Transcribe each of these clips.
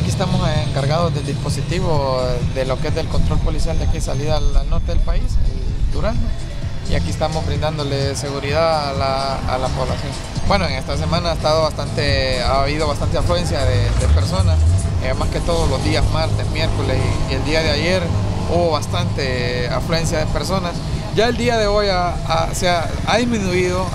aquí estamos encargados del dispositivo de lo que es del control policial de aquí salida al norte del país, el Durazno, y aquí estamos brindándole seguridad a la población. Bueno, en esta semana ha habido bastante afluencia de personas, más que todos los días martes, miércoles y el día de ayer hubo bastante afluencia de personas. Ya el día de hoy ha disminuido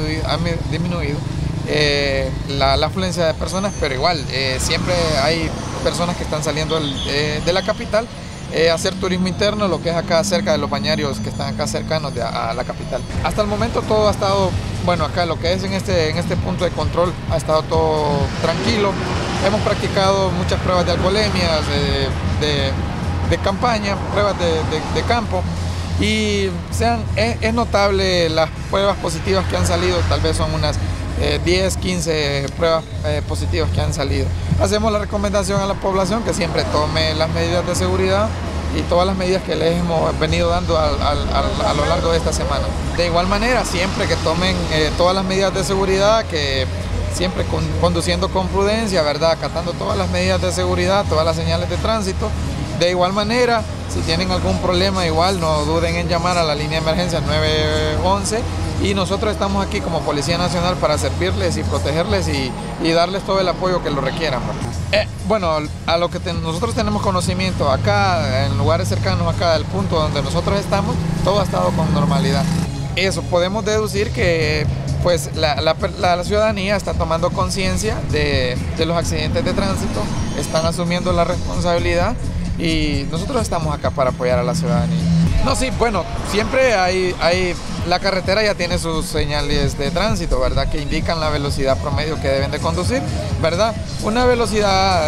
la afluencia de personas, pero igual siempre hay personas que están saliendo de la capital a hacer turismo interno, lo que es acá cerca de los bañarios que están acá cercanos a la capital. Hasta el momento todo ha estado, bueno, acá lo que es en este punto de control ha estado todo tranquilo. Hemos practicado muchas pruebas de alcoholemia, de campaña, pruebas de campo, y es notable las pruebas positivas que han salido. Tal vez son unas 10, 15 pruebas positivas que han salido. Hacemos la recomendación a la población que siempre tome las medidas de seguridad y todas las medidas que les hemos venido dando a lo largo de esta semana. De igual manera, siempre que tomen todas las medidas de seguridad, que siempre conduciendo con prudencia, ¿verdad? Acatando todas las medidas de seguridad, todas las señales de tránsito. De igual manera, si tienen algún problema, igual no duden en llamar a la línea de emergencia 911, y nosotros estamos aquí como Policía Nacional para servirles y protegerles y darles todo el apoyo que lo requieran. Bueno, a lo que nosotros tenemos conocimiento acá, en lugares cercanos acá del punto donde nosotros estamos, todo ha estado con normalidad. Eso, podemos deducir que pues la ciudadanía está tomando conciencia de los accidentes de tránsito, están asumiendo la responsabilidad, y nosotros estamos acá para apoyar a la ciudadanía. No, sí, bueno, siempre la carretera ya tiene sus señales de tránsito, ¿verdad? Que indican la velocidad promedio que deben de conducir, ¿verdad? Una velocidad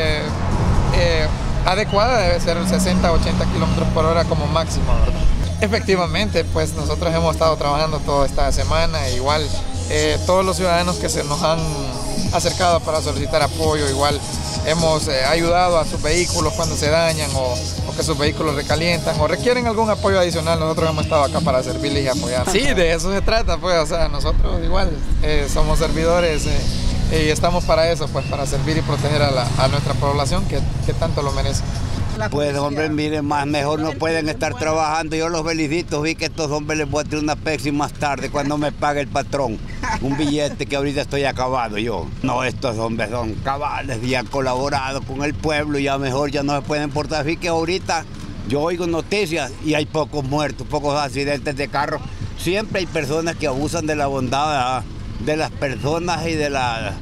adecuada debe ser 60 80 kilómetros por hora como máximo, ¿verdad? Efectivamente, pues nosotros hemos estado trabajando toda esta semana, igual todos los ciudadanos que se nos han acercado para solicitar apoyo, igual hemos ayudado a sus vehículos cuando se dañan o que sus vehículos recalientan o requieren algún apoyo adicional. Nosotros hemos estado acá para servirles y apoyar. Sí, de eso se trata, pues, o sea, nosotros igual somos servidores y estamos para eso, pues, para servir y proteger a nuestra población que tanto lo merece. Pues hombre, miren, mejor no pueden estar trabajando. Yo los felicitos, vi que estos hombres les voy a tener una Pepsi más tarde cuando me pague el patrón. Un billete que ahorita estoy acabado yo. No, estos hombres son cabales y han colaborado con el pueblo y ya mejor ya no se pueden portar. Así que ahorita yo oigo noticias y hay pocos muertos, pocos accidentes de carro. Siempre hay personas que abusan de la bondad, ¿verdad?, de las personas y de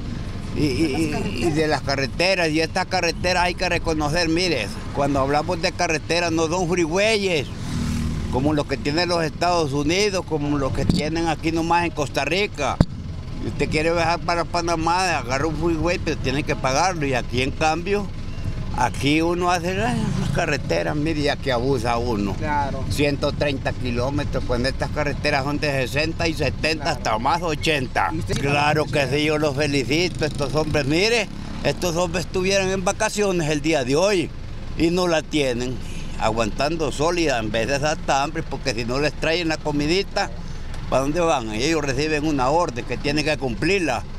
las carreteras, y estas carreteras hay que reconocer, mire, cuando hablamos de carreteras no son freeways como los que tienen los Estados Unidos, como los que tienen aquí nomás en Costa Rica. Si usted quiere viajar para Panamá, agarra un freeway, pero tiene que pagarlo, y aquí en cambio, aquí uno hace las carreteras, mire, ya que abusa uno. Claro. 130 kilómetros, pues estas carreteras son de 60 y 70, claro, hasta más 80. Claro que sí, yo los felicito, estos hombres, mire, estos hombres estuvieran en vacaciones el día de hoy y no la tienen, aguantando sólida en vez de hasta hambre, porque si no les traen la comidita, ¿para dónde van? Ellos reciben una orden que tienen que cumplirla.